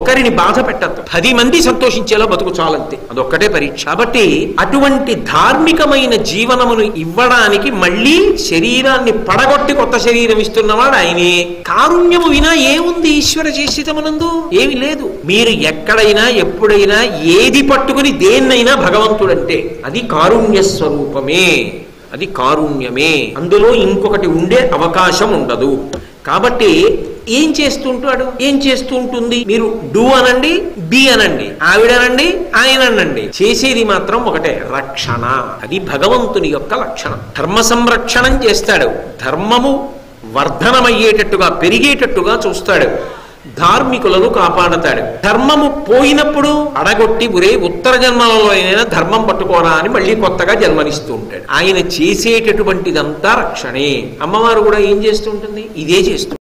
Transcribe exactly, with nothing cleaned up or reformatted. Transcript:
ఒకరిని బాధ పెట్టద్దు, పది మంది సంతోషించేలా బతుకు చాలంతే, అదొక్కటే పరీక్ష. కాబట్టి అటువంటి ధార్మికమైన జీవనమును ఇవ్వడానికి మళ్ళీ శరీరాన్ని పడగొట్టి కొత్త శరీరం ఇస్తున్నవాడు ఆయనే. కారుణ్యము వినా ఏముంది ఈశ్వర చేసితమునందు? ఏమి లేదు. మీరు ఎక్కడైనా ఎప్పుడైనా ఏది పట్టుకుని దేన్నైనా భగవంతుడంటే అది కారుణ్య స్వరూపమే, అది కారుణ్యమే. అందులో ఇంకొకటి ఉండే అవకాశం ఉండదు. కాబట్టి ఏం చేస్తుంటాడు, ఏం చేస్తూ ఉంటుంది? మీరు డూ అనండి, బి అనండి, ఆవిడనండి, ఆయన అనండి, చేసేది మాత్రం ఒకటే, రక్షణ. అది భగవంతుని యొక్క లక్షణం. ధర్మ సంరక్షణం చేస్తాడు, ధర్మము వర్ధనమయ్యేటట్టుగా పెరిగేటట్టుగా చూస్తాడు, ధార్మికులను కాపాడతాడు. ధర్మము పోయినప్పుడు అడగొట్టి ఒరే ఉత్తర జన్మలలో అయినా ధర్మం పట్టుకోరా అని మళ్ళీ కొత్తగా జన్మనిస్తూ ఉంటాడు. ఆయన చేసేటటువంటిదంతా రక్షణే. అమ్మవారు కూడా ఏం చేస్తూ ఉంటుంది? ఇదే చేస్తూ